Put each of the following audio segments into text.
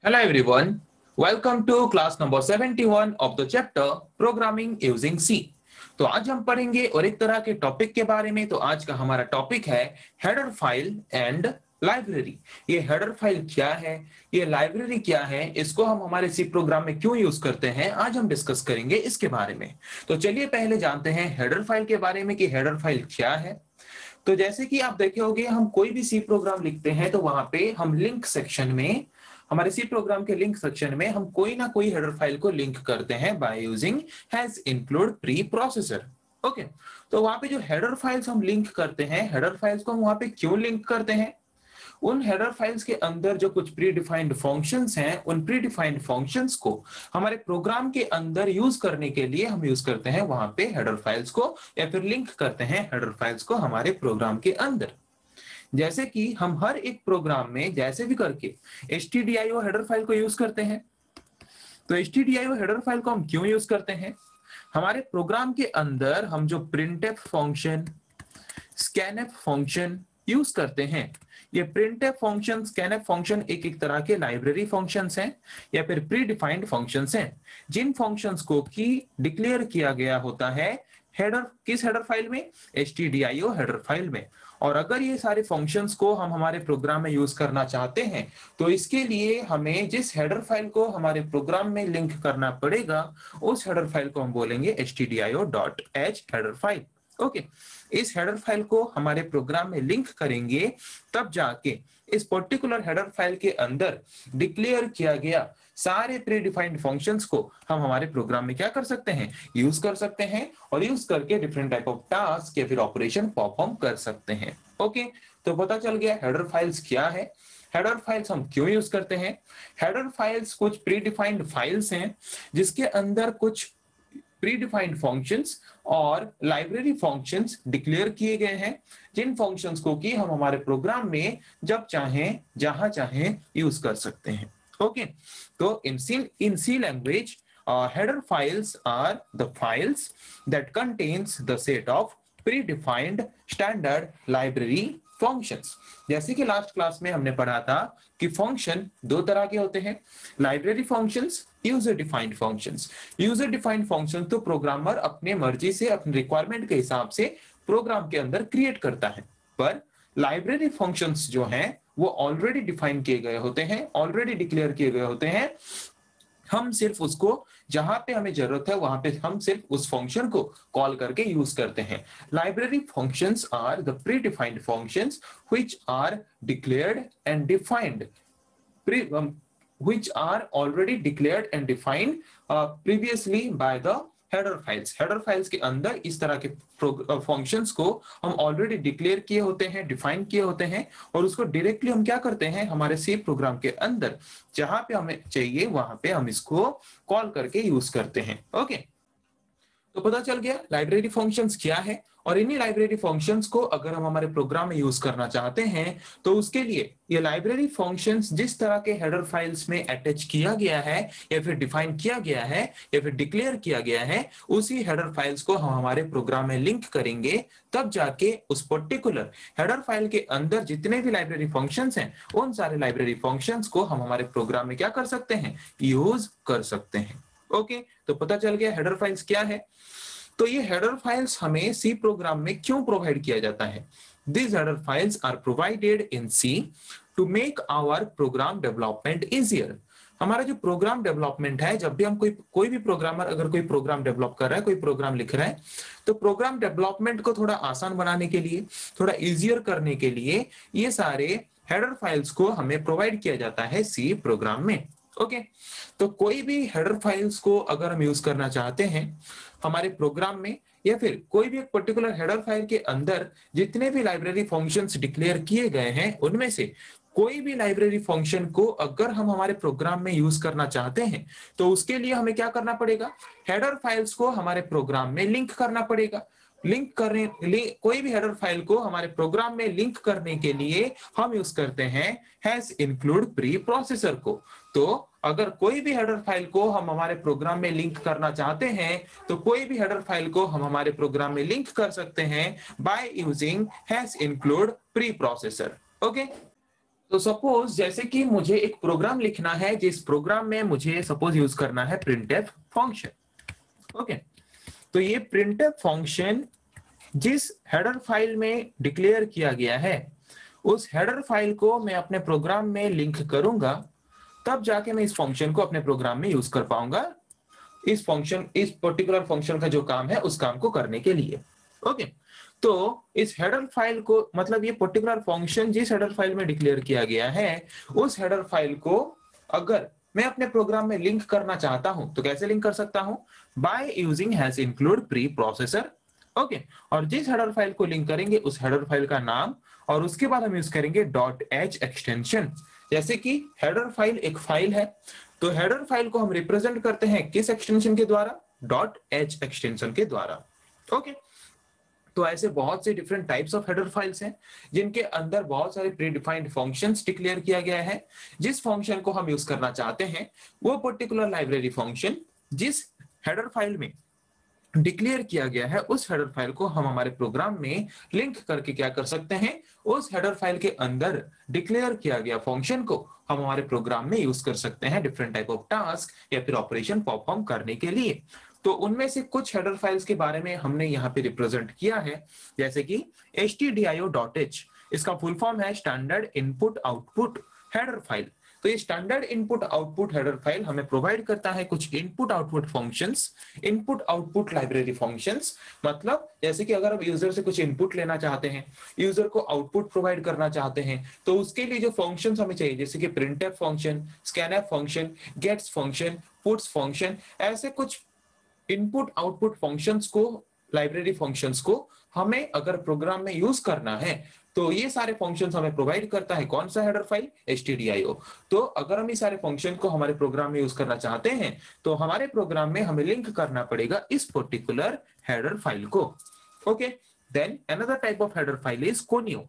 Hello everyone, welcome to class number 71 of the chapter Programming Using C। तो आज हम पढ़ेंगे और एक तरह के टॉपिक के बारे में। तो आज का हमारा टॉपिक है हेडर फाइल एंड लाइब्रेरी। ये हेडर फाइल क्या है, ये लाइब्रेरी क्या है, इसको हम हमारे सी प्रोग्राम में क्यों यूज करते हैं, आज हम डिस्कस करेंगे इसके बारे में। तो चलिए पहले जानते हैं हेडर फाइल के बारे में कि हेडर फाइल क्या है। तो जैसे कि आप देखे होंगे, हम कोई भी सी प्रोग्राम लिखते हैं तो वहां पे हम लिंक सेक्शन में, हमारे सी प्रोग्राम के लिंक सेक्शन में हम कोई ना कोई हेडर फाइल को लिंक करते हैं by using hash include preprocessor. Okay, तो वहां पे जो हेडर फाइल्स हम लिंक करते हैं, हेडर फाइल्स को हम वहां पे क्यों लिंक करते हैं, उन हेडर फाइल्स के अंदर जो कुछ प्री डिफाइंड फंक्शंस हैं, उन प्री डिफाइंड फंक्शंस को हमारे प्रोग्राम के अंदर यूज करने के लिए हम यूज करते हैं वहां पे हेडर फाइल्स को, या फिर लिंक करते हैं हेडर फाइल्स को हमारे प्रोग्राम के अंदर। जैसे कि हम हर एक प्रोग्राम में जैसे भी करके stdio हेडर फाइल को यूज करते हैं। तो stdio हेडर फाइल को हम क्यों यूज करते हैं, हमारे प्रोग्राम के अंदर हम जो printf function, scanf function use करते हैं, ये printf फंक्शन, scanf फंक्शन एक एक तरह के लाइब्रेरी फंक्शंस हैं या फिर प्री डिफाइंड फंक्शंस हैं, जिन फंक्शंस को की डिक्लेयर किया गया होता है हेडर, किस हेडर फाइल में, stdio हेडर फाइल में। और अगर ये सारे फंक्शंस को हम हमारे प्रोग्राम में यूज करना चाहते हैं तो इसके लिए हमें जिस हेडर फाइल को हमारे प्रोग्राम में लिंक करना पड़ेगा, उस हेडर फाइल को हम बोलेंगे stdio.h हेडर फाइल। ओके, इस हेडर फाइल को हमारे प्रोग्राम में लिंक करेंगे, तब जाके इस पर्टिकुलर हेडर फाइल के अंदर डिक्लेयर किया गया सारे प्री डिफाइंड फंक्शंस को हम हमारे प्रोग्राम में क्या कर सकते हैं, यूज कर सकते हैं, और यूज करके डिफरेंट टाइप ऑफ टास्क या फिर ऑपरेशन परफॉर्म कर सकते हैं। ओके, तो पता चल गया हेडर फाइल्स क्या है, हेडर फाइल्स हम क्यों यूज करते हैं। हेडर फाइल्स कुछ प्री डिफाइंड फाइल्स हैं जिसके अंदर कुछ प्री डिफाइंड फंक्शंस और लाइब्रेरी फंक्शंस डिक्लेयर किए गए हैं, जिन फंक्शंस को कि हम हमारे प्रोग्राम में जब चाहें जहां चाहें यूज कर सकते हैं। ओके, तो in C language, header files are the files that contains the set of predefined standard library functions। जैसे कि लास्ट क्लास में हमने पढ़ा था कि फंक्शन दो तरह के होते हैं, library functions, user defined functions. User defined function तो प्रोग्रामर अपने मर्जी से, अपने रिक्वायरमेंट के हिसाब से प्रोग्राम के अंदर क्रिएट करता है, पर लाइब्रेरी फंक्शंस जो हैं वो ऑलरेडी डिफाइन किए गए होते हैं, ऑलरेडी डिक्लेयर किए गए होते हैं। हम सिर्फ उसको जहां पे हमें जरूरत है वहां पे हम सिर्फ उस फंक्शन को कॉल करके यूज करते हैं। Library functions are the predefined functions which are declared and defined, which are already declared and defined previously by the header files. Header files के अंदर इस तरह के फंक्शंस को हम ऑलरेडी डिक्लेयर किए होते हैं, डिफाइन किए होते हैं, और उसको डायरेक्टली हम क्या करते हैं, हमारे सी प्रोग्राम के अंदर जहां पे हमें चाहिए वहां पे हम इसको कॉल करके यूज करते हैं। ओके, तो पता चल गया लाइब्रेरी फंक्शंस क्या है, और इन्हीं लाइब्रेरी फंक्शंस को अगर हम हमारे प्रोग्राम में यूज करना चाहते हैं तो उसके लिए ये लाइब्रेरी फंक्शंस जिस तरह के हेडर फाइल्स में अटैच किया गया है या फिर डिफाइन किया गया है या फिर डिक्लेयर किया गया है, उसी हेडर फाइल्स को हम हमारे प्रोग्राम में लिंक करेंगे, तब जाके उस पर्टिकुलर हेडर फाइल के अंदर जितने भी लाइब्रेरी फंक्शंस हैं, उन सारे लाइब्रेरी फंक्शंस को हम हमारे प्रोग्राम में क्या कर सकते हैं, यूज कर सकते हैं। ओके, तो पता चल गया हेडर फाइल्स क्या है। तो ये हेडर फाइल्स हमें सी प्रोग्राम में क्यों प्रोवाइड किया जाता है। These header files are provided in C to make our program development easier। हमारा जो प्रोग्राम डेवलपमेंट है, जब भी हम कोई भी प्रोग्रामर अगर कोई प्रोग्राम डेवलप कर रहा है, कोई प्रोग्राम लिख रहा है, तो प्रोग्राम डेवलपमेंट को थोड़ा आसान बनाने के लिए, थोड़ा इजियर करने के लिए ये सारे हेडर फाइल्स को हमें प्रोवाइड किया जाता है सी प्रोग्राम में। ओके, तो कोई भी हेडर फाइल्स को अगर हम यूज करना चाहते हैं हमारे प्रोग्राम में, या फिर कोई भी एक पर्टिकुलर हेडर फाइल के अंदर जितने भी लाइब्रेरी फंक्शंस डिक्लेयर किए गए हैं, उनमें से कोई भी लाइब्रेरी फंक्शन को अगर हम हमारे प्रोग्राम में यूज करना चाहते हैं तो उसके लिए हमें क्या करना पड़ेगा, हेडर फाइल्स को हमारे प्रोग्राम में लिंक करना पड़ेगा। कोई भी हेडर फाइल को हमारे प्रोग्राम में लिंक करने के लिए हम यूज करते हैं हैज इंक्लूड प्री प्रोसेसर को। तो अगर कोई भी हेडर फाइल को हम हमारे प्रोग्राम में लिंक करना चाहते हैं तो कोई भी हेडर फाइल को हम हमारे प्रोग्राम में लिंक कर सकते हैं by using hash include preprocessor. Okay, तो सपोज जैसे कि मुझे एक प्रोग्राम लिखना है, जिस प्रोग्राम में मुझे सपोज यूज करना है printf फंक्शन। ओके, तो ये printf फंक्शन जिस हेडर फाइल में डिक्लेयर किया गया है, उस हेडर फाइल को मैं अपने प्रोग्राम में लिंक करूंगा, तब जाके मैं इस फंक्शन को अपने प्रोग्राम में यूज कर पाऊंगा, इस पर्टिकुलर फंक्शन का जो काम है उस काम को करने के लिए। ओके, तो इस हेडर फाइल को, मतलब ये पर्टिकुलर फंक्शन जिस हेडर फाइल में डिक्लेयर किया गया है, उस हेडर फाइल को अगर मैं अपने प्रोग्राम में लिंक करना चाहता हूं तो कैसे लिंक कर सकता हूं? By using hash include preprocessor. Okay, और जिस हेडर फाइल को लिंक करेंगे उस हेडर फाइल का नाम, और उसके बाद हम यूज करेंगे .h एक्सटेंशन। जैसे कि हेडर फाइल एक फाइल है, तो हेडर फाइल को हम रिप्रेजेंट करते हैं किस एक्सटेंशन के द्वारा? .h एक्सटेंशन के द्वारा। ओके, तो ऐसे बहुत से different types of header files हैं, जिनके अंदर बहुत सारे प्री डिफाइंड फंक्शंस डिक्लेयर किया गया है। जिस फंक्शन को हम यूज करना चाहते हैं, वो पर्टिकुलर लाइब्रेरी फंक्शन जिस हेडर फाइल में डिक्लेयर किया गया है, उस हेडर फाइल को हम हमारे प्रोग्राम में लिंक करके क्या कर सकते हैं? उस हेडर फाइल के अंदर डिक्लेयर किया गया फंक्शन को हम हमारे प्रोग्राम में यूज कर सकते हैं डिफरेंट टाइप ऑफ टास्क या फिर ऑपरेशन परफॉर्म करने के लिए। तो उनमें से कुछ हेडर फाइल्स के बारे में हमने यहाँ पे रिप्रेजेंट किया है, जैसे कि stdio.h, इसका फुल फॉर्म है standard input output header file. तो ये standard input output header file हमें प्रोवाइड करता है कुछ input output functions, input output library functions. मतलब जैसे कि अगर हम यूजर से कुछ इनपुट लेना चाहते हैं, यूजर को आउटपुट प्रोवाइड करना चाहते हैं, तो उसके लिए जो फंक्शंस हमें चाहिए, जैसे कि printf function, scanf function, gets function, puts function, ऐसे कुछ इनपुट आउटपुट फंक्शंस को, लाइब्रेरी फंक्शंस को हमें अगर प्रोग्राम में यूज करना है, तो ये सारे फंक्शंस हमें प्रोवाइड करता है कौन सा हेडर फाइल? stdio। तो अगर हम ये सारे फंक्शन को हमारे प्रोग्राम में यूज करना चाहते हैं, तो हमारे प्रोग्राम में हमें लिंक करना पड़ेगा इस पर्टिकुलर हेडर फाइल को। Okay, then another type of header file is conio।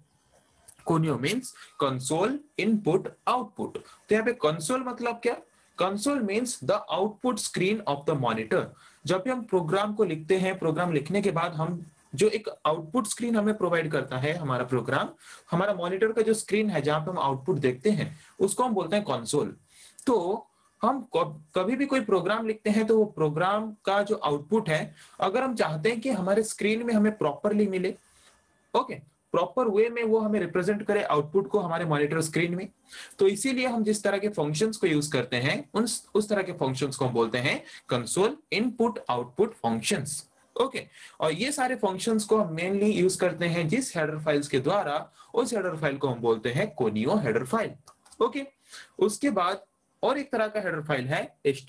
conio means console input output. तो यहाँ पे कंसोल मतलब क्या? Console means the output screen of the monitor. जब भी हम प्रोग्राम को लिखते हैं, प्रोग्राम लिखने के बाद हम जो एक आउटपुट स्क्रीन हमें प्रोवाइड करता है हमारा प्रोग्राम, हमारा मॉनिटर का जो स्क्रीन है जहां पे हम आउटपुट देखते हैं, उसको हम बोलते हैं कंसोल। तो हम कभी भी कोई प्रोग्राम लिखते हैं, तो वो प्रोग्राम का जो आउटपुट है, अगर हम चाहते हैं कि हमारे स्क्रीन में हमें प्रॉपरली मिले, ओके, प्रॉपर वे में वो हमें रिप्रेजेंट करे आउटपुट को हमारे मॉनिटर स्क्रीन में, तो इसीलिए हम जिस तरह के फंक्शंस को यूज करते हैं, उस तरह के फंक्शंस को हम बोलते हैं console input output functions. Okay, और ये सारे फंक्शंस को हम मेनली यूज करते हैं जिस हेडर फाइल्स के द्वारा, उस हेडर फाइल को हम बोलते हैं conio हेडर फाइल। ओके, उसके बाद और एक तरह का हेडर फाइल है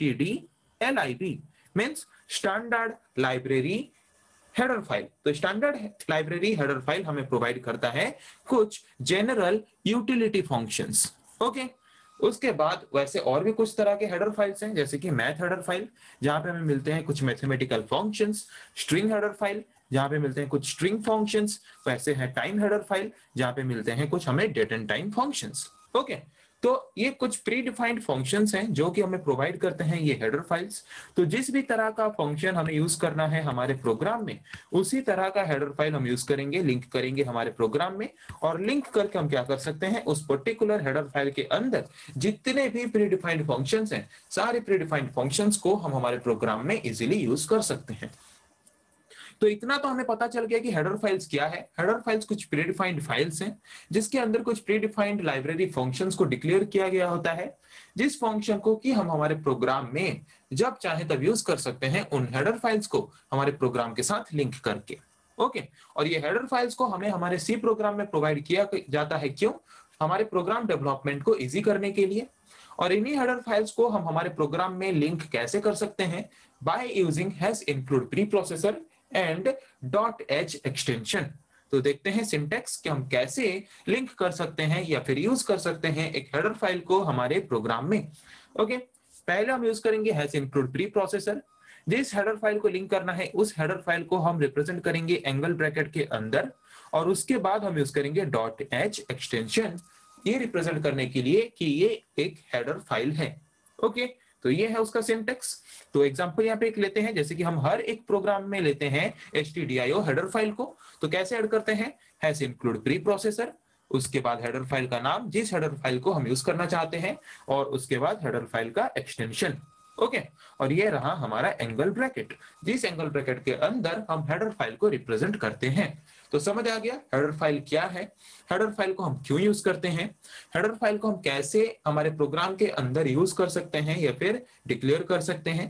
stdlib, means standard library header file. तो स्टैंडर्ड लाइब्रेरी हेडर फाइल हमें प्रोवाइड करता है कुछ जनरल यूटिलिटी फंक्शंस। ओके, उसके बाद वैसे और भी कुछ तरह के हेडर फाइल्स हैं, जैसे कि मैथ हेडर फाइल, जहां पे हमें मिलते हैं कुछ mathematical functions, string header file, जहां पे मिलते हैं कुछ स्ट्रिंग फंक्शंस, वैसे है टाइम हेडर फाइल, जहां पे मिलते हैं कुछ हमें date and time functions. Okay, तो ये कुछ प्री डिफाइंड फंक्शंस हैं जो कि हमें प्रोवाइड करते हैं ये हेडर फाइल्स। तो जिस भी तरह का फंक्शन हमें यूज करना है हमारे प्रोग्राम में, उसी तरह का हेडर फाइल हम यूज करेंगे, लिंक करेंगे हमारे प्रोग्राम में, और लिंक करके हम क्या कर सकते हैं, उस पर्टिकुलर हेडर फाइल के अंदर जितने भी प्री डिफाइंड फंक्शंस हैं, सारे प्री डिफाइंड फंक्शंस को हम हमारे प्रोग्राम में इजीली यूज कर सकते हैं। तो इतना तो हमें पता चल गया कि हेडर फाइल्स क्या है। हेडर फाइल्स कुछ प्रीडिफाइंड फाइल्स हैं, जिसके अंदर कुछ प्रीडिफाइंड लाइब्रेरी फंक्शंस को डिक्लेयर किया गया होता है, जिस फंक्शन को कि हम हमारे प्रोग्राम में जब चाहे तब यूज कर सकते हैं, उन हेडर फाइल्स को हमारे प्रोग्राम के साथ लिंक करके। ओके, और ये हेडर फाइल्स को हमें हमारे सी प्रोग्राम में प्रोवाइड किया जाता है, क्यों? हमारे प्रोग्राम डेवलपमेंट को इजी करने के लिए। और इन्हीं हेडर फाइल्स को हम हमारे प्रोग्राम में लिंक कैसे कर सकते हैं? By using hash include preprocessor and .h extension. तो देखते हैं सिंटेक्स कि हम कैसे लिंक कर सकते हैं या फिर यूज कर सकते हैं एक हेडर फाइल को हमारे प्रोग्राम में। ओके, पहले हम यूज करेंगे हैज इंक्लूड प्री प्रोसेसर। जिस हेडर फाइल को लिंक करना है, उस हेडर फाइल को हम रिप्रेजेंट करेंगे एंगल ब्रैकेट के अंदर, और उसके बाद हम यूज करेंगे .h एक्सटेंशन, ये रिप्रेजेंट करने के लिए कि ये एक हेडर फाइल है। ओके, तो ये है उसका सिंटेक्स। तो एग्जांपल यहाँ पे एक लेते हैं, जैसे कि हम हर एक प्रोग्राम में लेते हैं stdio हेडर फाइल को, तो कैसे ऐड करते हैं? हैज इंक्लूड प्री प्रोसेसर, उसके बाद हेडर फाइल का नाम, जिस हेडर फाइल को हम यूज करना चाहते हैं, और उसके बाद हेडर फाइल का एक्सटेंशन। ओके, और ये रहा हमारा एंगल ब्रैकेट, जिस एंगल ब्रैकेट के अंदर हम हेडर फाइल को रिप्रेजेंट करते हैं। तो समझ आ गया हेडर फाइल क्या है, हेडर फाइल को हम क्यों यूज करते हैं, हेडर फाइल को हम कैसे हमारे प्रोग्राम के अंदर यूज कर सकते हैं या फिर डिक्लेयर कर सकते हैं।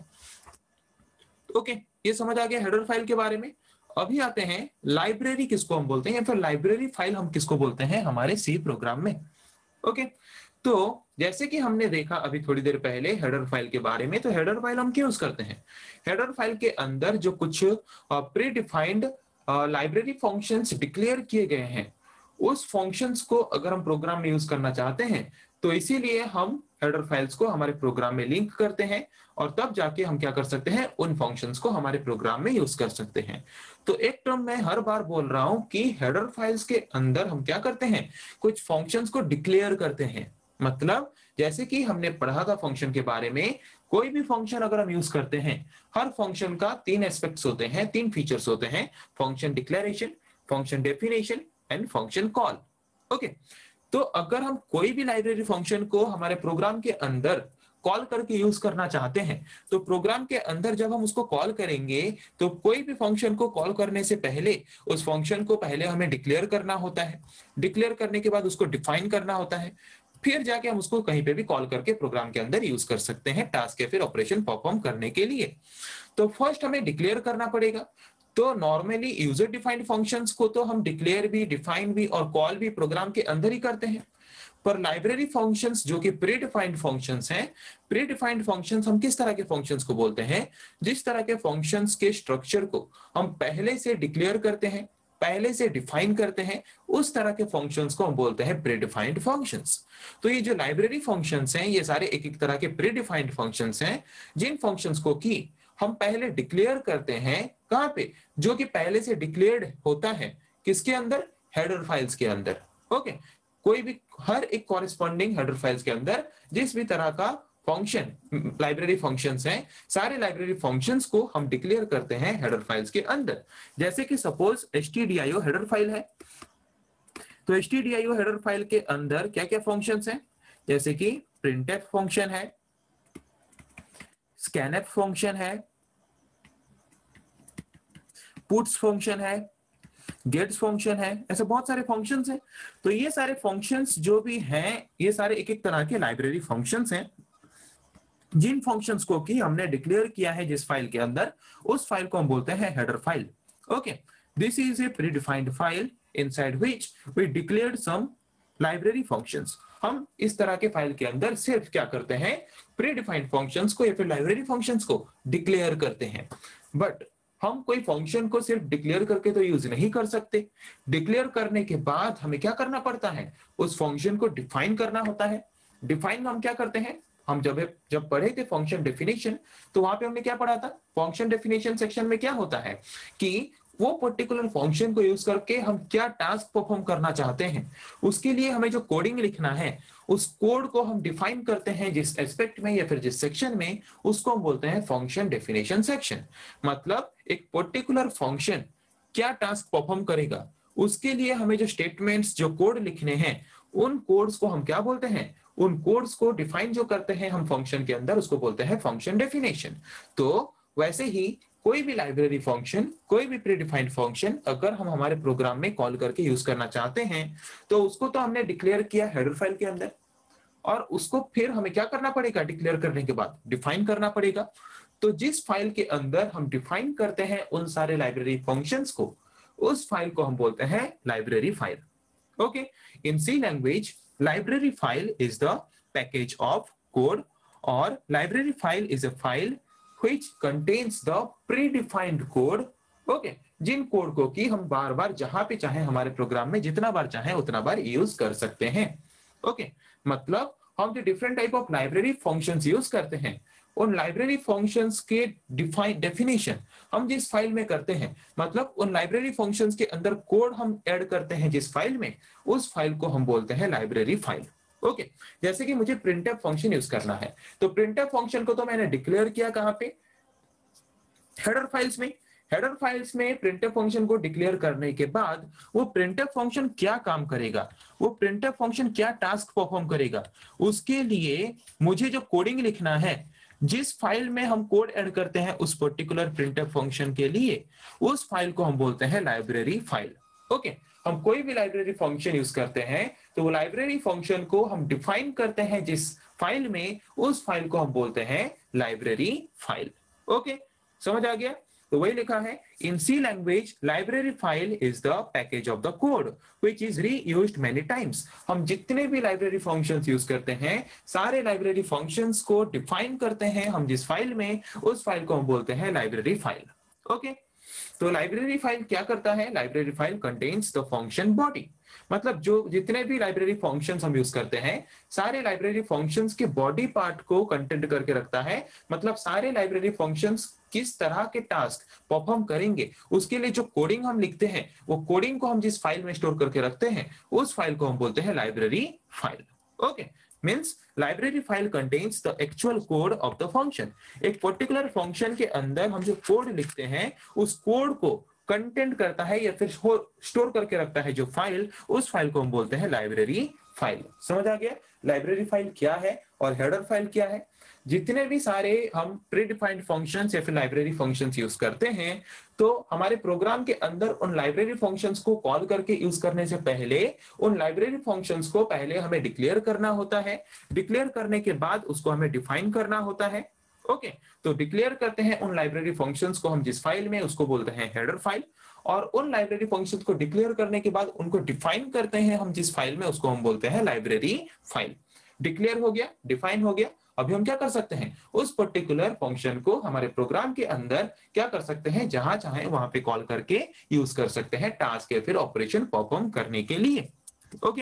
ओके, ये समझ आ गया हेडर फाइल के बारे में। अभी आते हैं लाइब्रेरी किसको हम बोलते हैं, या फिर लाइब्रेरी फाइल हम किसको बोलते हैं हमारे सी प्रोग्राम में। ओके, तो जैसे कि हमने देखा अभी थोड़ी देर पहले हेडर फाइल के बारे में, तो हेडर फाइल हम क्यों यूज करते हैं, हेडर फाइल के अंदर जो कुछ predefined library functions declare किए गए हैं, उस फंक्शंस को अगर हम प्रोग्राम में यूज करना चाहते हैं, तो इसीलिए हम हेडर फाइल्स को हमारे प्रोग्राम में लिंक करते हैं, और तब जाके हम क्या कर सकते हैं, उन फंक्शंस को हमारे प्रोग्राम में यूज कर सकते हैं। तो एक टर्म मैं हर बार बोल रहा हूं कि हेडर फाइल्स के अंदर हम क्या करते हैं, कुछ फंक्शंस को डिक्लेयर करते हैं। मतलब जैसे कि हमने पढ़ा था फंक्शन के बारे में, कोई भी फंक्शन अगर हम यूज करते हैं, हर फंक्शन का तीन एस्पेक्ट्स होते हैं, तीन फीचर्स होते हैं, function declaration, function definition and function call. Okay, तो अगर हम कोई भी लाइब्रेरी फंक्शन को हमारे प्रोग्राम के अंदर कॉल करके यूज करना चाहते हैं, तो प्रोग्राम के अंदर जब हम उसको कॉल करेंगे, तो कोई भी फंक्शन को कॉल करने से पहले उस फंक्शन को पहले हमें डिक्लेयर करना होता है, डिक्लेयर करने के बाद उसको डिफाइन करना होता है, फिर जाके हम उसको कहीं पे भी कॉल करके प्रोग्राम के अंदर यूज कर सकते हैं टास्क या फिर ऑपरेशन परफॉर्म करने के लिए। तो फर्स्ट हमें डिक्लेयर करना पड़ेगा। तो नॉर्मली यूजर डिफाइंड फंक्शंस को तो हम डिक्लेयर भी, डिफाइन भी और कॉल भी प्रोग्राम के अंदर ही करते हैं। पर लाइब्रेरी फंक्शंस जो कि प्री डिफाइंड फंक्शंस हैं, प्री डिफाइंड फंक्शंस हम किस तरह के फंक्शंस को बोलते हैं, जिस तरह के फंक्शंस के स्ट्रक्चर को हम पहले से डिक्लेयर करते हैं, पहले से डिफाइन करते हैं, उस तरह के फंक्शंस को हम बोलते हैं प्री डिफाइंड फंक्शंस। तो ये जो लाइब्रेरी फंक्शंस हैं, ये सारे एक एक तरह के प्री डिफाइंड फंक्शंस हैं, जिन फंक्शंस को की हम पहले डिक्लेयर करते हैं, कहां पे, जो कि पहले से डिक्लेयर्ड होता है किसके अंदर, हेडर फाइल्स के अंदर। ओके, कोई भी हर एक कॉरेस्पॉन्डिंग हेडर फाइल्स के अंदर जिस भी तरह का फंक्शन, लाइब्रेरी फंक्शंस हैं, सारे लाइब्रेरी फंक्शंस को हम डिक्लेयर करते हैं हेडर फाइल्स के अंदर। जैसे कि सपोज stdio हेडर फाइल है, तो stdio हेडर फाइल के अंदर क्या क्या फंक्शंस हैं, जैसे कि printf फंक्शन है, scanf फंक्शन है, puts फंक्शन है, गेट्स फंक्शन है, ऐसे बहुत सारे फंक्शंस हैं। तो ये सारे फंक्शंस जो भी हैं, ये सारे एक एक तरह के लाइब्रेरी फंक्शंस हैं, जिन फंक्शंस को कि हमने डिक्लेयर किया है जिस फाइल के अंदर, उस फाइल को हम बोलते हैं header file. Okay, this is a predefined file inside which we declared some library functions. हम इस तरह के फाइल के अंदर सिर्फ क्या करते हैं, प्री डिफाइंड फंक्शंस को या फिर लाइब्रेरी फंक्शंस को डिक्लेयर करते हैं। बट हम कोई फंक्शन को सिर्फ डिक्लेयर करके तो यूज नहीं कर सकते। डिक्लेयर करने के बाद हमें क्या करना पड़ता है, उस फंक्शन को डिफाइन करना होता है। डिफाइन में हम क्या करते हैं, हम जब पढ़े थे फंक्शन डेफिनेशन, तो वहां पे हमने क्या पढ़ा था, फंक्शन डेफिनेशन सेक्शन में क्या होता है कि वो पर्टिकुलर फंक्शन को यूज करके हम क्या टास्क परफॉर्म करना चाहते हैं, उसके लिए हमें जो कोडिंग लिखना है, उस कोड को हम डिफाइन करते हैं जिस एस्पेक्ट में या फिर जिस सेक्शन में, उसको हम बोलते हैं फंक्शन डेफिनेशन सेक्शन। मतलब एक पर्टिकुलर फंक्शन क्या टास्क परफॉर्म करेगा, उसके लिए हमें जो स्टेटमेंट्स, जो कोड लिखने हैं, उन कोड्स को हम क्या बोलते हैं, उन कोड्स को डिफाइन जो करते हैं हम फंक्शन के अंदर, उसको बोलते हैं फंक्शन डेफिनेशन। तो वैसे ही कोई भी लाइब्रेरी फंक्शन, कोई भी प्री डिफाइंड फंक्शन अगर हम हमारे प्रोग्राम में कॉल करके यूज करना चाहते हैं, तो उसको तो हमने डिक्लेयर किया हेडर फाइल के अंदर, और उसको फिर हमें क्या करना पड़ेगा, डिक्लेयर करने के बाद डिफाइन करना पड़ेगा। तो जिस फाइल के अंदर हम डिफाइन करते हैं उन सारे लाइब्रेरी फंक्शंस को, उस फाइल को हम बोलते हैं library file. Okay, in C language library file is the package of code, or library file is a file which contains the predefined code। Okay, जिन कोड को कि हम बार बार जहां पे चाहे हमारे प्रोग्राम में जितना बार चाहे उतना बार यूज कर सकते हैं। ओके, मतलब हम जो different type of library functions use करते हैं, उन लाइब्रेरी फंक्शंस के डेफिनेशन हम जिस फाइल में करते हैं, मतलब उन लाइब्रेरी फंक्शंस के अंदर कोड हम ऐड करते हैं जिस फाइल में, उस फाइल को हम बोलते हैं लाइब्रेरी फाइल। ओके, जैसे कि मुझे प्रिंटफ फंक्शन यूज करना है, तो प्रिंटफ फंक्शन को तो मैंने डिक्लेयर किया कहां पे, हेडर फाइल्स में। हेडर फाइल्स में प्रिंटफ फंक्शन को डिक्लेयर करने के बाद वो प्रिंटफ फंक्शन क्या काम करेगा, वो प्रिंटफ फंक्शन क्या टास्क परफॉर्म करेगा, उसके लिए मुझे जो कोडिंग लिखना है, जिस फाइल में हम कोड ऐड करते हैं उस पर्टिकुलर प्रिंटफ फंक्शन के लिए, उस फाइल को हम बोलते हैं लाइब्रेरी फाइल। ओके, हम कोई भी लाइब्रेरी फंक्शन यूज करते हैं तो वो लाइब्रेरी फंक्शन को हम डिफाइन करते हैं जिस फाइल में, उस फाइल को हम बोलते हैं लाइब्रेरी फाइल। ओके, समझ आ गया? तो वही लिखा है, in C language library file is the package of the code which is reused many times. हम जितने भी लाइब्रेरी फंक्शंस यूज करते हैं, सारे लाइब्रेरी फंक्शंस को डिफाइन करते हैं हम जिस फाइल में, उस फाइल को हम बोलते हैं लाइब्रेरी फाइल। ओके, तो लाइब्रेरी फाइल क्या करता है? Library file contains the function body, मतलब जो जितने भी लाइब्रेरी फंक्शंस हम यूज करते हैं, सारे लाइब्रेरी फंक्शंस के बॉडी पार्ट को कंटेंट करके रखता है। मतलब सारे लाइब्रेरी फंक्शंस किस तरह के टास्क परफॉर्म करेंगे, उसके लिए जो कोडिंग हम लिखते हैं, वो कोडिंग को हम जिस फाइल में स्टोर करके रखते हैं, उस फाइल को हम बोलते हैं library file. Okay, means library file contains the actual code of the function. एक पर्टिकुलर फंक्शन के अंदर हम जो कोड लिखते हैं, उस कोड को कंटेंट करता है या फिर स्टोर करके रखता है जो फाइल, उस फाइल को हम बोलते हैं लाइब्रेरी फाइल। समझ आ गया लाइब्रेरी फाइल क्या है और हेडर फाइल क्या है? जितने भी सारे हम प्रीडिफाइंड फंक्शंस या फिर लाइब्रेरी फंक्शंस यूज करते हैं, तो हमारे प्रोग्राम के अंदर उन लाइब्रेरी फंक्शंस को कॉल करके यूज करने से पहले उन लाइब्रेरी फंक्शंस को पहले हमें डिक्लेयर करना होता है। डिक्लेयर करने के बाद उसको हमें डिफाइन करना होता है। ओके, तो डिक्लेयर करते हैं उन लाइब्रेरी फंक्शंस को हम जिस फाइल में, उसको बोलते हैं हेडर फाइल। और उन लाइब्रेरी फंक्शंस को डिक्लेयर करने के बाद उनको डिफाइन करते हैं हम जिस फाइल में, उसको हम बोलते हैं लाइब्रेरी फाइल। डिक्लेयर हो गया, डिफाइन हो गया, अभी हम क्या कर सकते हैं, उस पर्टिकुलर फंक्शन को हमारे प्रोग्राम के अंदर क्या कर सकते हैं, जहां चाहे वहां पे कॉल करके यूज कर सकते हैं टास्क या फिर ऑपरेशन परफॉर्म करने के लिए। ओके,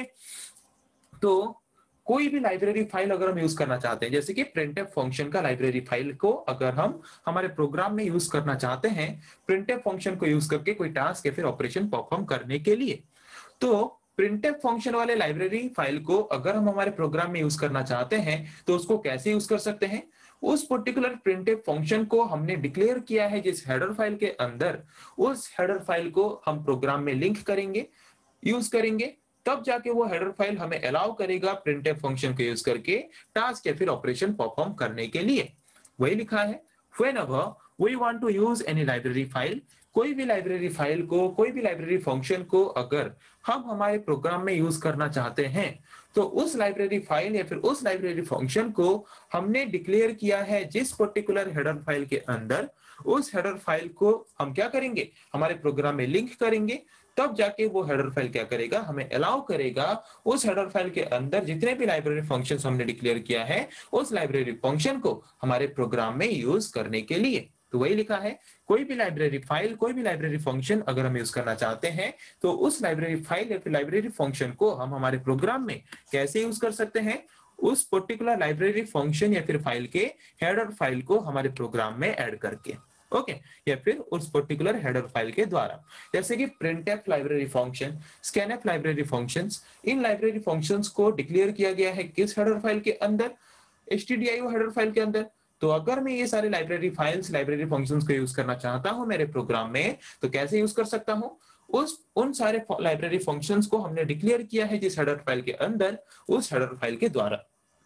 तो कोई भी लाइब्रेरी फाइल अगर हम यूज करना चाहते हैं, जैसे कि प्रिंटफ फंक्शन का लाइब्रेरी फाइल को अगर हम हमारे प्रोग्राम में यूज करना चाहते हैं, प्रिंटफ फंक्शन को यूज करके कोई टास्क या फिर ऑपरेशन परफॉर्म करने के लिए, तो प्रिंटफ फंक्शन वाले लाइब्रेरी फाइल को अगर हम हमारे प्रोग्राम में यूज करना चाहते हैं, तो उसको कैसे यूज कर सकते हैं? उस पर्टिकुलर प्रिंटफ फंक्शन को हमने डिक्लेयर किया है जिस हेडर फाइल के अंदर, उस हेडर फाइल को हम प्रोग्राम में लिंक करेंगे, यूज करेंगे, तब जाके वो हेडर फाइल हमें अलाउ करेगा प्रिंटफ फंक्शन को यूज करके टास्क या फिर ऑपरेशन परफॉर्म करने के लिए। वही लिखा है, whenever we want to use any library file, कोई भी लाइब्रेरी फाइल को, कोई भी लाइब्रेरी फंक्शन को अगर हम हमारे प्रोग्राम में यूज करना चाहते हैं, तो उस लाइब्रेरी फाइल या फिर उस लाइब्रेरी फंक्शन को हमने डिक्लेयर किया है जिस पर्टिकुलर हेडर फाइल के अंदर, उस हेडर फाइल को हम क्या करेंगे, हमारे प्रोग्राम में लिंक करेंगे, तब जाके वो हेडर फाइल क्या करेगा, हमें अलाउ करेगा उस हेडर फाइल के अंदर जितने भी लाइब्रेरी फंक्शंस हमने डिक्लेयर किया है, उस लाइब्रेरी फंक्शन को हमारे प्रोग्राम में यूज करने के लिए। तो वही लिखा है, कोई भी लाइब्रेरी फाइल, कोई भी लाइब्रेरी फंक्शन अगर हम यूज करना चाहते हैं, तो उस लाइब्रेरी फाइल या फिर लाइब्रेरी फंक्शन को हम हमारे प्रोग्राम में कैसे यूज कर सकते हैं, उस पर्टिकुलर लाइब्रेरी फंक्शन या फिर फाइल के हेडर फाइल को हमारे प्रोग्राम में ऐड करके। ओके, या फिर उस पर्टिकुलर हेडर फाइल के द्वारा, जैसे कि printf library function, scanf library functions, इन लाइब्रेरी फंक्शंस को डिक्लेयर किया गया है किस हेडर फाइल के अंदर, stdio हेडर फाइल के अंदर। तो अगर मैं ये सारे लाइब्रेरी फाइल्स, लाइब्रेरी फंक्शंस को यूज करना चाहता हूं मेरे प्रोग्राम में, तो कैसे यूज कर सकता हूं, उन सारे लाइब्रेरी फंक्शंस को हमने डिक्लेयर किया है जिस हेडर फाइल के अंदर, उस हेडर फाइल के द्वारा।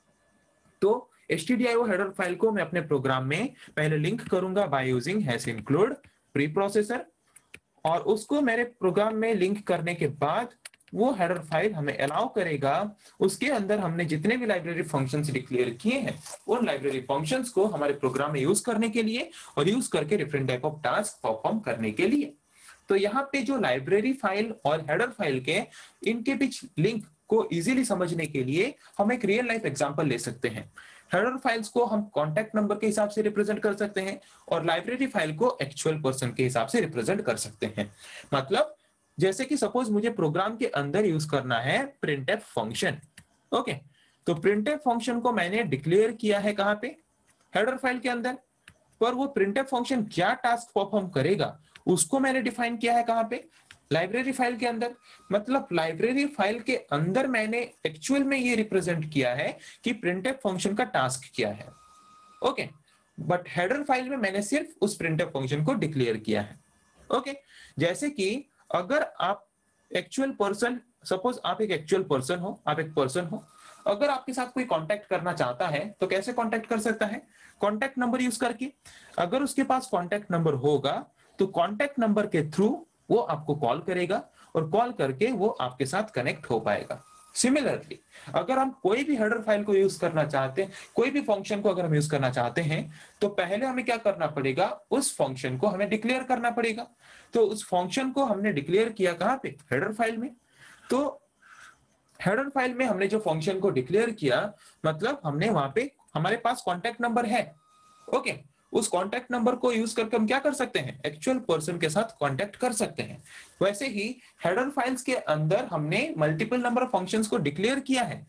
तो stdio हेडर फाइल को मैं अपने प्रोग्राम में पहले लिंक करूंगा बाय यूजिंग #include प्रीप्रोसेसर, और उसको मेरे प्रोग्राम में लिंक करने के बाद वो हेडर फाइल हमें अलाउ करेगा, उसके अंदर हमने जितने भी लाइब्रेरी फंक्शंस डिक्लेयर किए हैं, उन लाइब्रेरी फंक्शंस को हमारे प्रोग्राम में यूज करने के लिए और यूज करके different type of task perform करने के लिए। तो यहाँ पे जो लाइब्रेरी फाइल और हेडर फाइल के इनके बीच लिंक को इजीली समझने के लिए हम एक रियल लाइफ एग्जांपल ले सकते हैं। हेडर फाइल्स को हम कॉन्टैक्ट नंबर के हिसाब से रिप्रेजेंट कर सकते हैं और लाइब्रेरी फाइल को एक्चुअल पर्सन के हिसाब से रिप्रेजेंट कर सकते हैं। मतलब जैसे कि सपोज मुझे प्रोग्राम के अंदर यूज करना है प्रिंटफ फंक्शन। ओके, तो प्रिंटफ फंक्शन को मैंने डिक्लेयर किया है कहां पे, हेडर फाइल के अंदर, पर वो प्रिंटफ फंक्शन क्या टास्क परफॉर्म करेगा उसको मैंने डिफाइन किया है कहां पे, लाइब्रेरी फाइल के अंदर। मतलब लाइब्रेरी फाइल के अंदर मैंने एक्चुअल में ये रिप्रेजेंट किया है कि प्रिंटफ फंक्शन का टास्क क्या है। ओके, बट हेडर फाइल में मैंने सिर्फ उस प्रिंटफ फंक्शन को डिक्लेयर किया है। ओके, जैसे कि अगर आप एक्चुअल पर्सन, सपोज आप एक एक्चुअल पर्सन हो, आप एक पर्सन हो, अगर आपके साथ कोई कांटेक्ट करना चाहता है तो कैसे कांटेक्ट कर सकता है? कांटेक्ट नंबर यूज करके। अगर उसके पास कांटेक्ट नंबर होगा तो कांटेक्ट नंबर के थ्रू वो आपको कॉल करेगा और कॉल करके वो आपके साथ कनेक्ट हो पाएगा। सिमिलरली, अगर हम कोई भी हेडर फाइल को यूज करना चाहते हैं, कोई भी फंक्शन को अगर हम यूज करना चाहते हैं, तो पहले हमें क्या करना पड़ेगा? उस फंक्शन को हमें डिक्लेयर करना पड़ेगा। तो उस फंक्शन को हमने डिक्लेयर किया कहां पे? हेडर फाइल में। तो हेडर फाइल में हमने जो फंक्शन को डिक्लेयर किया, मतलब हमने वहां पे हमारे पास कॉन्टैक्ट नंबर है। ओके, उस कॉन्टैक्ट नंबर को यूज करके हम क्या कर सकते हैं? एक्चुअल पर्सन के साथ कॉन्टैक्ट कर सकते हैं। वैसे ही हेडर फाइल्स के अंदर हमने मल्टीपल नंबर ऑफ फंक्शंस को डिक्लेयर किया है,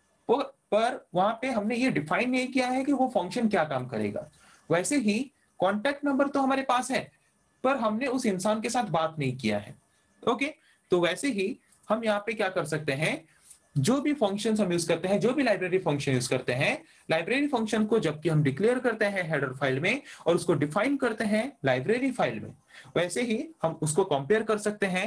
पर वहां पे हमने ये डिफाइन नहीं किया है कि वो फंक्शन क्या काम करेगा। वैसे ही कॉन्टैक्ट नंबर तो हमारे पास है, पर हमने उस इंसान के साथ बात नहीं किया है। ओके, तो वैसे ही हम यहाँ पे क्या कर सकते हैं? जो भी फंक्शंस हम यूज करते हैं, जो भी लाइब्रेरी फंक्शन यूज करते हैं, लाइब्रेरी फंक्शन को जबकि हम डिक्लेयर करते हैं हेडर फाइल में और उसको डिफाइन करते हैं लाइब्रेरी फाइल में, वैसे ही हम उसको कंपेयर कर सकते हैं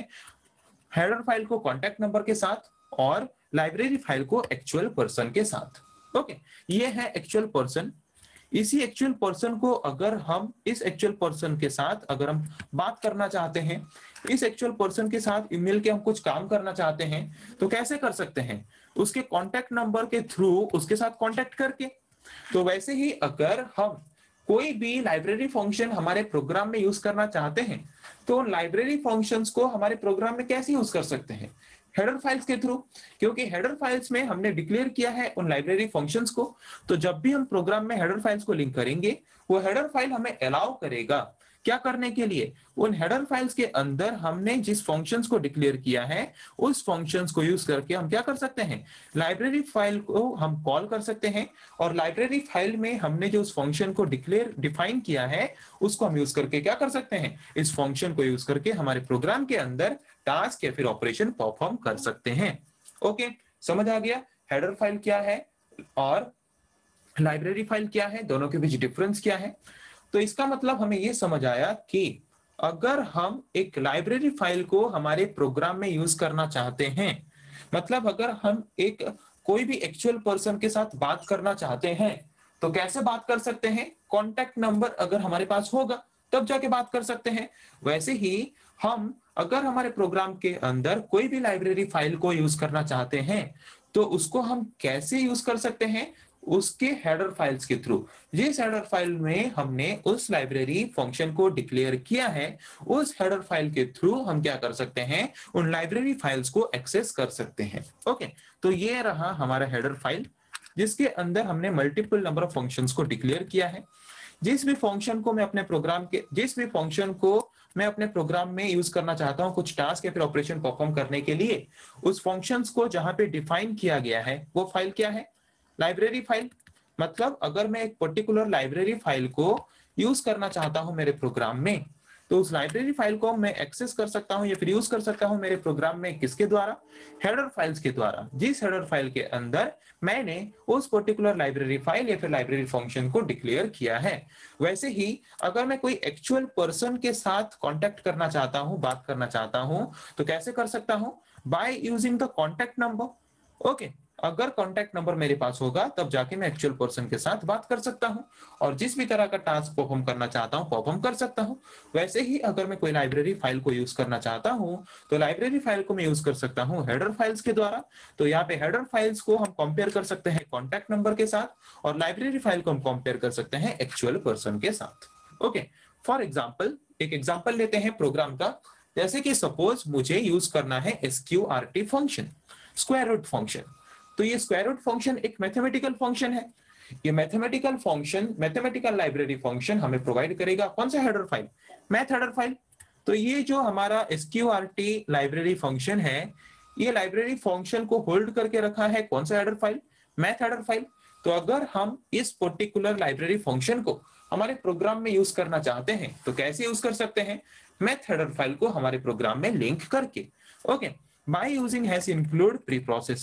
हेडर फाइल को कॉन्टैक्ट नंबर के साथ और लाइब्रेरी फाइल को एक्चुअल पर्सन के साथ। ओके, ये है एक्चुअल पर्सन। इसी एक्चुअल पर्सन को अगर हम इस एक्चुअल पर्सन के साथ अगर हम बात करना चाहते हैं, इस एक्चुअल पर्सन के साथ ईमेल के हम कुछ काम करना चाहते हैं, तो कैसे कर सकते हैं? उसके कॉन्टैक्ट नंबर के थ्रू उसके साथ कॉन्टैक्ट करके। तो वैसे ही अगर हम कोई भी लाइब्रेरी फंक्शन हमारे प्रोग्राम में यूज करना चाहते हैं, तो लाइब्रेरी फंक्शंस को हमारे प्रोग्राम में कैसे यूज कर सकते हैं? हेडर फाइल्स के थ्रू, क्योंकि हेडर फाइल्स में हमने डिक्लेयर किया है उन लाइब्रेरी फंक्शंस को। तो जब भी हम प्रोग्राम में हेडर फाइल्स को लिंक करेंगे, वो हेडर फाइल हमें अलाउ करेगा क्या करने के लिए? उन हेडर फाइल्स के अंदर हमने जिस फंक्शंस को डिक्लेयर किया है, उस फंक्शंस को यूज करके हम क्या कर सकते हैं? लाइब्रेरी फाइल को हम कॉल कर सकते हैं और लाइब्रेरी फाइल में हमने जो उस फंक्शन को डिफाइन किया है, उसको हम यूज करके क्या कर सकते हैं? इस फंक्शन को यूज करके हमारे प्रोग्राम के अंदर टास्क या फिर ऑपरेशन परफॉर्म कर सकते हैं। ओके, समझ आ गया हेडर फाइल क्या है और लाइब्रेरी फाइल क्या है, दोनों के बीच डिफरेंस क्या है? तो इसका मतलब हमें यह समझ आया कि अगर हम एक लाइब्रेरी फाइल को हमारे प्रोग्राम में यूज करना चाहते हैं, मतलब अगर हम एक कोई भी एक्चुअल पर्सन के साथ बात करना चाहते हैं, तो कैसे बात कर सकते हैं? कॉन्टैक्ट नंबर अगर हमारे पास होगा तब जाके बात कर सकते हैं। वैसे ही हम अगर हमारे प्रोग्राम के अंदर कोई भी लाइब्रेरी फाइल को यूज करना चाहते हैं, तो उसको हम कैसे यूज कर सकते हैं? उसके हेडर फाइल्स के थ्रू। जिस हेडर फाइल में हमने उस लाइब्रेरी फंक्शन को डिक्लेयर किया है, उस हेडर फाइल के थ्रू हम क्या कर सकते हैं? उन लाइब्रेरी फाइल्स को एक्सेस कर सकते हैं। ओके, तो ये रहा हमारा हेडर फाइल, जिसके अंदर हमने मल्टीपल नंबर ऑफ फंक्शंस को डिक्लेयर किया है। जिस भी फंक्शन को मैं अपने प्रोग्राम के जिस भी फंक्शन को मैं अपने प्रोग्राम में यूज करना चाहता हूं कुछ टास्क या फिर ऑपरेशन परफॉर्म करने के लिए, उस फंक्शंस को जहां पे डिफाइन किया गया है, वो फाइल क्या है? Library file. मतलब अगर मैं एक पर्टिकुलर लाइब्रेरी फाइल को यूज करना चाहता हूं मेरे प्रोग्राम में, तो उस लाइब्रेरी फाइल को मैं एक्सेस कर सकता हूं या फिर यूज कर सकता हूं मेरे प्रोग्राम में किसके द्वारा? हेडर फाइल्स के द्वारा। जिस हेडर फाइल के अंदर मैंने उस पर्टिकुलर लाइब्रेरी फाइल या फिर लाइब्रेरी फंक्शन को डिक्लेयर किया है। वैसे ही अगर मैं कोई एक्चुअल पर्सन के साथ कांटेक्ट करना चाहता हूं, बात करना चाहता हूं, तो कैसे कर सकता हूं? By using the contact number. Okay, अगर कॉन्टैक्ट नंबर मेरे पास होगा तब जाके मैं एक्चुअल पर्सन के साथ बात कर सकता हूं और जिस भी तरह का टास्क परफॉर्म करना चाहता हूं परफॉर्म कर सकता हूं। वैसे ही अगर मैं कोई लाइब्रेरी फाइल को यूज करना चाहता हूं, तो लाइब्रेरी फाइल को मैं यूज कर सकता हूं हेडर फाइल्स के द्वारा। तो यहाँ पे हेडर फाइल्स को हम कंपेयर कर सकते हैं कॉन्टैक्ट नंबर के साथ और लाइब्रेरी फाइल को हम कंपेयर कर सकते हैं एक्चुअल पर्सन के साथ। ओके, फॉर एग्जाम्पल एक एग्जाम्पल लेते हैं प्रोग्राम का। जैसे कि सपोज मुझे यूज करना है SQRT function, square root function. तो ये स्क्वायर रूट फंक्शन एक मैथमेटिकल फंक्शन है। ये mathematical function, mathematical library function हमें प्रोवाइड करेगा कौन सा header file? Math header file. तो ये जो हमारा SQRT लाइब्रेरी फंक्शन है, ये लाइब्रेरी फंक्शन को होल्ड करके रखा है कौन सा header file? Math header file. तो अगर हम इस पर्टिकुलर लाइब्रेरी फंक्शन को हमारे प्रोग्राम में यूज करना चाहते हैं, तो कैसे यूज कर सकते हैं? मैथ हेडर फाइल को हमारे प्रोग्राम में लिंक करके। Okay, by using hash include preprocessor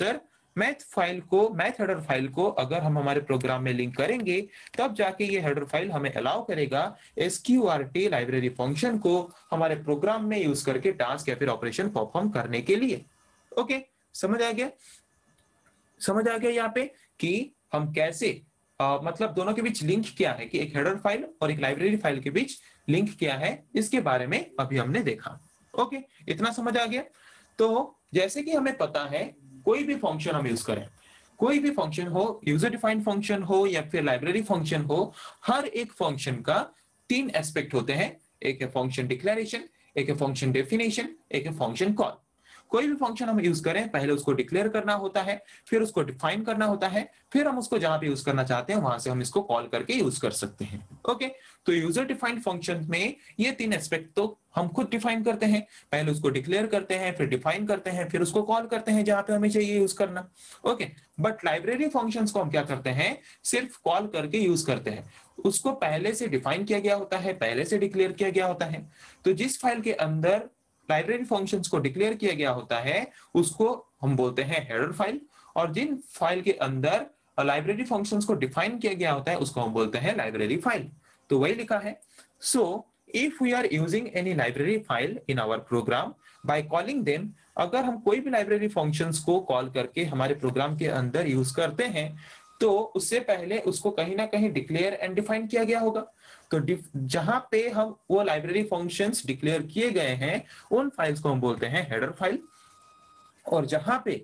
math header file को अगर हम हमारे प्रोग्राम में लिंक करेंगे, तब जाके ये हेडर फाइल हमें अलाउ करेगा एसक्यूआरटी लाइब्रेरी फंक्शन को हमारे प्रोग्राम में यूज करके टास्क या फिर ऑपरेशन परफॉर्म करने के लिए। ओके, समझ आ गया? समझ आ गया यहाँ पे कि हम कैसे मतलब दोनों के बीच लिंक क्या है, कि एक हेडर फाइल और एक लाइब्रेरी फाइल के बीच लिंक क्या है, इसके बारे में अभी हमने देखा। ओके, इतना समझ आ गया? तो जैसे कि हमें पता है, कोई भी फंक्शन हम यूज करें, कोई भी फंक्शन हो, यूजर डिफाइंड फंक्शन हो या फिर लाइब्रेरी फंक्शन हो, हर एक फंक्शन का तीन एस्पेक्ट होते हैं। एक है फंक्शन डिक्लेरेशन, एक है फंक्शन डेफिनेशन, एक है फंक्शन कॉल। कोई भी फंक्शन हम यूज करें, पहले उसको डिक्लेयर करना होता है, फिर उसको डिफाइन करना होता है, फिर हम उसको जहां पे यूज करना चाहते हैं वहां से हम इसको कॉल करके यूज कर सकते हैं। ओके, तो यूजर डिफाइंड फंक्शन में ये तीन एस्पेक्ट तो हम खुद डिफाइन करते हैं, पहले उसको डिक्लेयर करते हैं, फिर डिफाइन करते हैं, फिर उसको कॉल करते हैं जहां पे हमें चाहिए यूज करना। ओके, बट लाइब्रेरी फंक्शंस को हम क्या करते हैं, सिर्फ कॉल करके यूज करते हैं। उसको पहले से डिफाइन किया गया होता है, पहले से डिक्लेयर किया गया होता है। तो जिस फाइल के अंदर लाइब्रेरी फंक्शंस को डिक्लेयर किया गया होता है, उसको हम बोलते हैं हेडर फाइल, और जिन फाइल के अंदर लाइब्रेरी फंक्शंस को डिफाइन किया गया होता है उसको हम बोलते हैं लाइब्रेरी फाइल। तो वही लिखा है, so if we are using any library file in our program by calling them, अगर हम कोई भी लाइब्रेरी फंक्शंस को कॉल करके हमारे प्रोग्राम के अंदर यूज करते हैं, तो उससे पहले उसको कहीं ना कहीं डिक्लेयर एंड डिफाइन किया गया होगा। तो जहां पे हम वो लाइब्रेरी फंक्शंस डिक्लेयर किए गए हैं, उन फाइल्स को हम बोलते हैं हेडर फाइल, और जहां पे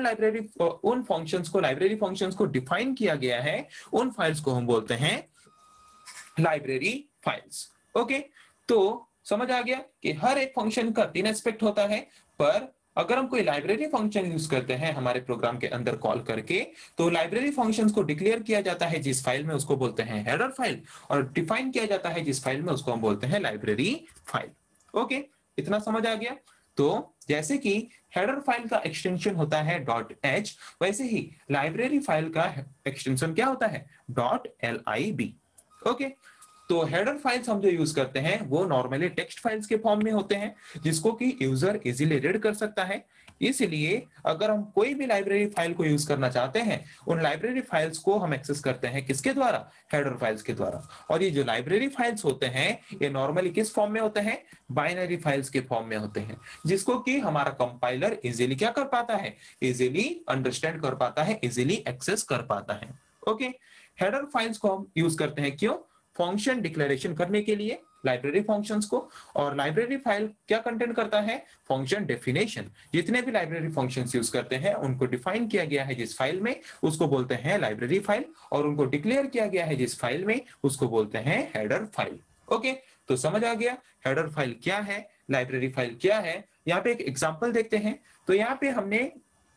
उन फंक्शंस को लाइब्रेरी फंक्शंस को डिफाइन किया गया है, उन फाइल्स को हम बोलते हैं लाइब्रेरी फाइल्स। ओके, तो समझ आ गया कि हर एक फंक्शन का तीन एस्पेक्ट होता है, पर अगर हम कोई लाइब्रेरी फंक्शन यूज करते हैं हमारे प्रोग्राम के अंदर कॉल करके, तो लाइब्रेरी फंक्शंस को डिक्लेयर किया जाता है जिस फाइल में, उसको बोलते हैं हेडर फाइल, और डिफाइन किया जाता है जिस फाइल में, उसको हम बोलते हैं लाइब्रेरी फाइल। ओके, इतना समझ आ गया? तो जैसे कि हेडर फाइल का एक्सटेंशन होता है .h, वैसे ही लाइब्रेरी फाइल का एक्सटेंशन क्या होता है, .lib। ओके, तो हेडर फाइल्स हम जो यूज करते हैं वो नॉर्मली टेक्स्ट फाइल्स के फॉर्म में होते हैं, जिसको कि यूजर इजीली रीड कर सकता है। इसलिए अगर हम कोई भी लाइब्रेरी फाइल को यूज करना चाहते हैं, उन लाइब्रेरी फाइल्स को हम एक्सेस करते हैं किसके द्वारा, हेडर फाइल्स के द्वारा। और ये जो लाइब्रेरी फाइल्स होते हैं, ये नॉर्मली किस फॉर्म में होते हैं, बाइनरी फाइल्स के फॉर्म में होते हैं, जिसको कि हमारा कंपाइलर इजीली क्या कर पाता है, इजीली अंडरस्टैंड कर पाता है, इजीली एक्सेस कर पाता है। ओके, हेडर फाइल्स को हम यूज करते हैं क्यों, फंक्शन डिक्लेरेशन करने के लिए लाइब्रेरी फंक्शंस को। और लाइब्रेरी फाइल क्या कंटेंट करता है, फंक्शन डेफिनेशन। जितने भी लाइब्रेरी फंक्शंस यूज करते हैं उनको डिफाइन किया गया है जिस फाइल में, उसको बोलते हैं लाइब्रेरी फाइल, और उनको डिक्लेयर किया गया है जिस फाइल में, उसको बोलते हैं हेडर फाइल। ओके, तो समझ आ गया हेडर फाइल क्या है, लाइब्रेरी फाइल क्या है। यहाँ पे एक एग्जांपल देखते हैं। तो यहाँ पे हमने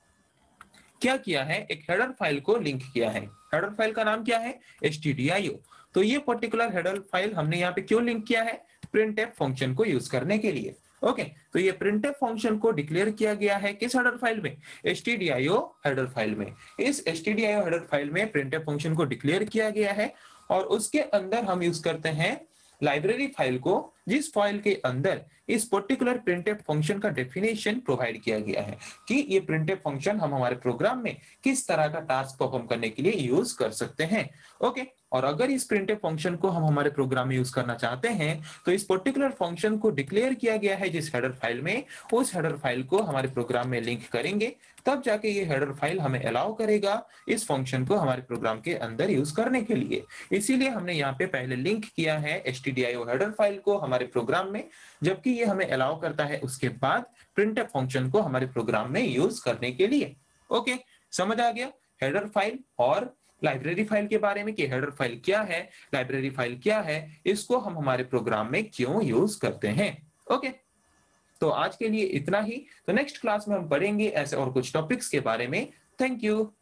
क्या किया है, एक हेडर फाइल को लिंक किया है। हेडर फाइल का नाम क्या है, stdio। तो ये पर्टिकुलर हेडर फाइल हमने यहाँ पे क्यों लिंक किया है, printf फंक्शन को यूज करने के लिए। ओके, तो ये printf फंक्शन को डिक्लेयर किया गया है किस हेडर फाइल में, stdio हेडर फाइल में। इस stdio हेडर फाइल में printf फंक्शन को डिक्लेयर किया गया है, और उसके अंदर हम यूज करते हैं लाइब्रेरी फाइल को, जिस फाइल के अंदर इस पर्टिकुलर printf फंक्शन का डेफिनेशन प्रोवाइड किया गया है कि ये printf फंक्शन हम हमारे प्रोग्राम में किस तरह का टास्क परफॉर्म करने के लिए यूज कर सकते हैं। ओके, और अगर इस printf फंक्शन को हम हमारे प्रोग्राम में यूज करना चाहते हैं, तो इस पर्टिकुलर फंक्शन को डिक्लेयर किया गया है जिस हेडर फाइल में, उस हेडर फाइल को हमारे प्रोग्राम में लिंक करेंगे, तब जाके ये हेडर फाइल हमें अलाउ करेगा इस फंक्शन को हमारे प्रोग्राम के अंदर यूज करने के लिए। इसीलिए हमने यहाँ पे पहले लिंक किया है stdio हेडर फाइल को हमारे प्रोग्राम में, जबकि ये हमें अलाउ करता है उसके बाद printf फंक्शन को हमारे प्रोग्राम में यूज करने के लिए। ओके, समझ आ गया हेडर फाइल और लाइब्रेरी फाइल के बारे में, कि हेडर फाइल क्या है, लाइब्रेरी फाइल क्या है, इसको हम हमारे प्रोग्राम में क्यों यूज करते हैं। ओके, तो आज के लिए इतना ही। तो नेक्स्ट क्लास में हम पढ़ेंगे ऐसे और कुछ टॉपिक्स के बारे में। Thank you.